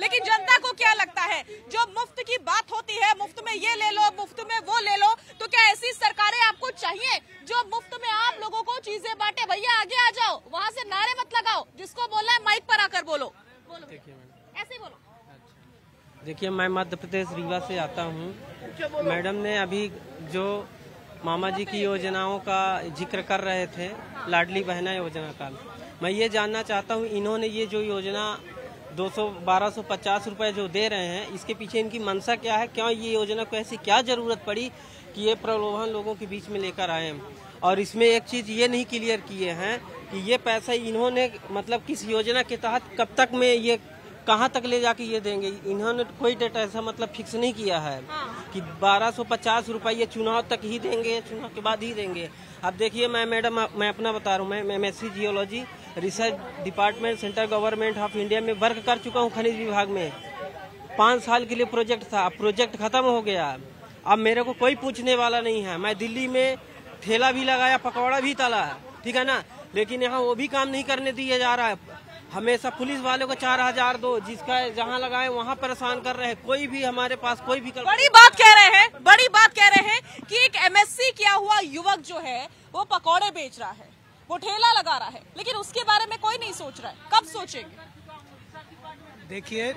लेकिन जनता को क्या लगता है, जो मुफ्त की बात होती है, मुफ्त में ये ले लो, मुफ्त में वो ले लो, तो क्या ऐसी सरकारें आपको चाहिए जो मुफ्त में आप लोगों को चीजें बांटे? भैया आगे आ जाओ, वहाँ से नारे मत लगाओ, जिसको बोलना है माइक पर आकर बोलो। ऐसे बोलो। देखिए, मैं मध्य प्रदेश रीवा से आता हूँ। मैडम ने अभी जो मामा जी की योजनाओं का जिक्र कर रहे थे, लाडली बहना योजना का, मैं ये जानना चाहता हूँ, इन्होंने ये जो योजना 1250 रुपए जो दे रहे हैं, इसके पीछे इनकी मंशा क्या है? क्यों ये योजना को ऐसी क्या जरूरत पड़ी कि ये प्रलोभन लोगों के बीच में लेकर आए? और इसमें एक चीज ये नहीं क्लियर किए हैं कि ये पैसा इन्होंने मतलब किस योजना के तहत कब तक में ये कहाँ तक ले जाके ये देंगे। इन्होंने कोई डेट ऐसा मतलब फिक्स नहीं किया है कि 1250 रुपये ये चुनाव तक ही देंगे, चुनाव के बाद ही देंगे। अब देखिए, मैं अपना बता रहा हूँ, मैं MSc geology research department central government of India में वर्क कर चुका हूँ खनिज विभाग में। 5 साल के लिए प्रोजेक्ट था, अब प्रोजेक्ट खत्म हो गया, अब मेरे को कोई पूछने वाला नहीं है। मैं दिल्ली में ठेला भी लगाया, पकौड़ा भी तला, ठीक है ना, लेकिन यहाँ वो भी काम नहीं करने दिया जा रहा है। हमेशा पुलिस वालों को 4000 दो, जिसका जहाँ लगाए वहाँ परेशान कर रहे हैं। कोई भी हमारे पास कोई भी बड़ी बात कह रहे हैं कि एक MSc किया हुआ युवक जो है वो पकौड़े बेच रहा है, वो ठेला लगा रहा है, लेकिन उसके बारे में कोई नहीं सोच रहा है। कब सोचेंगे? देखिए,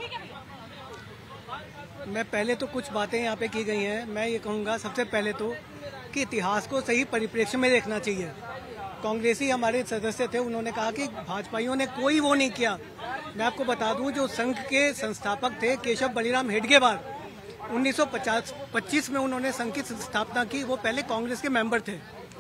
मैं पहले तो कुछ बातें यहाँ पे की गई हैं। मैं ये कहूँगा सबसे पहले तो कि इतिहास को सही परिप्रेक्ष्य में देखना चाहिए। कांग्रेसी हमारे सदस्य थे, उन्होंने कहा कि भाजपाइयों ने कोई वो नहीं किया। मैं आपको बता दूं, जो संघ के संस्थापक थे केशव बलिराम हेडगेवार, 1925 में उन्होंने संघ की स्थापना की। वो पहले कांग्रेस के मेंबर थे।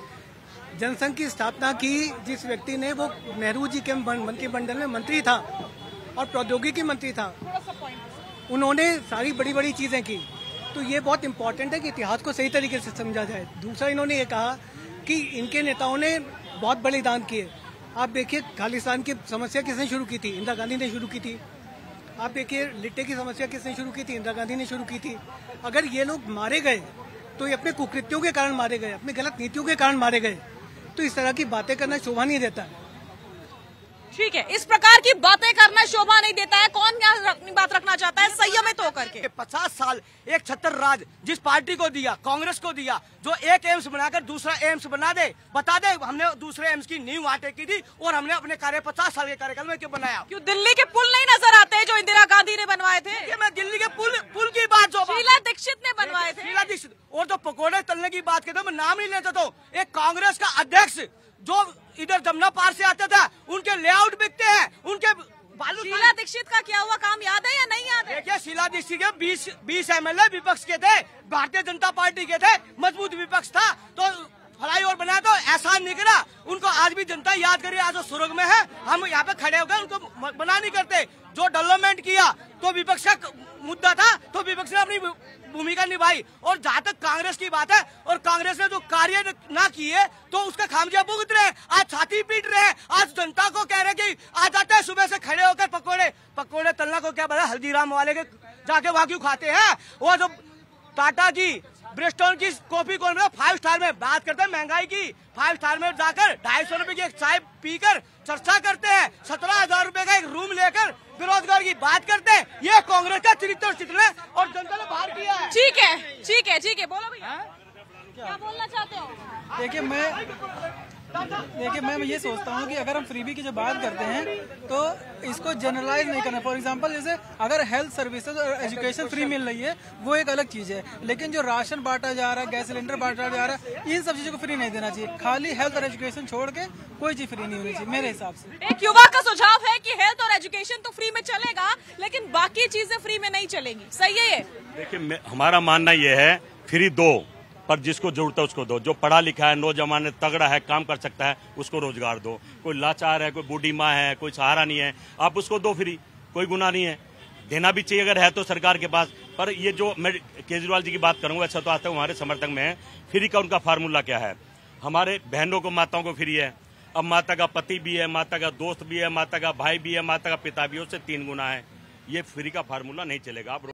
जनसंघ की स्थापना की जिस व्यक्ति ने, वो नेहरू जी के मंत्रिमंडल में मंत्री था और प्रौद्योगिकी मंत्री था। उन्होंने सारी बड़ी बड़ी चीजें की। तो ये बहुत इंपॉर्टेंट है कि इतिहास को सही तरीके से समझा जाए। दूसरा, इन्होंने ये कहा कि इनके नेताओं ने बहुत बलिदान किए। आप देखिए, खालिस्तान की समस्या किसने शुरू की थी? इंदिरा गांधी ने शुरू की थी। आप देखिए, लिट्टे की समस्या किसने शुरू की थी? इंदिरा गांधी ने शुरू की थी। अगर ये लोग मारे गए तो ये अपने कुकृत्यों के कारण मारे गए, अपनी गलत नीतियों के कारण मारे गए। तो इस तरह की बातें करना शोभा नहीं देता है। ठीक है, इस प्रकार की बातें करना शोभा नहीं देता है। कौन यहाँ अपनी बात रखना चाहता है संयमित होकर के? 50 साल एक छत्र राज जिस पार्टी को दिया, कांग्रेस को दिया, जो एक एम्स बनाकर दूसरा एम्स बना दे, बता दे हमने दूसरे एम्स की नींव वहाँ टेकी थी और हमने अपने 50 साल के कार्यकाल में क्यों बनाया? क्यों दिल्ली के पुल नहीं नजर आते जो इंदिरा गांधी ने बनवाए थे? ये मैं दिल्ली के पुल की बात, जो शीला दीक्षित ने बनवाए थे। शीला दीक्षित। और तो पकौड़े तलने की बात करते, मैं नाम नहीं लेता, तो एक कांग्रेस का अध्यक्ष जो इधर जमुना पार से आता था, उनके लेआउट बिकते हैं, उनके बालू। शीला दीक्षित का किया हुआ काम याद है या नहीं याद है? देखिए, शीला दीक्षित के 20 MLA विपक्ष के थे, भारतीय जनता पार्टी के थे, मजबूत विपक्ष था, तो फ्लाईओवर बनाया तो एहसान नहीं करा। उनको आज भी जनता याद करी, आज वो स्वर्ग में है। हम यहाँ पे खड़े होकर उनको बना नहीं करते। जो डेवलपमेंट किया तो विपक्ष का मुद्दा था, तो विपक्ष ने अपनी भूमिका निभाई। और जहाँ तक कांग्रेस की बात है, और कांग्रेस ने जो कार्य ना किए तो उसका खामियाजा भुगत रहे हैं। आज छाती पीट रहे हैं, आज जनता को कह रहे हैं कि आ जाते हैं सुबह से खड़े होकर पकौड़े तलना को क्या पता, हल्दीराम वाले के जाके वहाँ क्यों खाते हैं? वो जो टाटा की ब्रिस्टोल की कॉफी कौन 5 स्टार में बात करते हैं, महंगाई की 5 स्टार में जाकर 250 रुपए की एक चाय पीकर चर्चा करते हैं, 17,000 रुपए का एक रूम लेकर बेरोजगार की बात करते हैं। ये कांग्रेस का चरित्र है और जनता ने बाहर किया है। ठीक है, बोलो भैया, क्या बोलना चाहते हो? देखिए, मैं ये सोचता हूँ कि अगर हम फ्रीबी की जो बात करते हैं तो इसको जनरलाइज नहीं करना। फॉर एग्जांपल, जैसे अगर हेल्थ सर्विसेज और एजुकेशन फ्री मिल रही है वो एक अलग चीज है, लेकिन जो राशन बांटा जा रहा है, गैस सिलेंडर बांटा जा रहा है, इन सब चीजों को फ्री नहीं देना चाहिए। खाली हेल्थ और एजुकेशन छोड़ के कोई चीज फ्री नहीं होनी चाहिए मेरे हिसाब से। एक युवा का सुझाव है कि हेल्थ और एजुकेशन तो फ्री में चलेगा, लेकिन बाकी चीजें फ्री में नहीं चलेंगी। सही है ये? देखिए, हमारा मानना ये है, फ्री दो, पर जिसको जरूरत है उसको दो। जो पढ़ा लिखा है, नौजवान तगड़ा है, काम कर सकता है, उसको रोजगार दो। कोई लाचार है, कोई बूढ़ी माँ है, कोई सहारा नहीं है, आप उसको दो फ्री, कोई गुनाह नहीं है। देना भी चाहिए अगर है तो सरकार के पास। पर ये जो मैं केजरीवाल जी की बात करूंगा, अच्छा तो आज तक हमारे समर्थक में है। फ्री का उनका फार्मूला क्या है? हमारे बहनों को, माताओं को फ्री है। अब माता का पति भी है, माता का दोस्त भी है, माता का भाई भी है, माता का पिता भी है, उससे 3 गुना है। ये फ्री का फार्मूला नहीं चलेगा। आप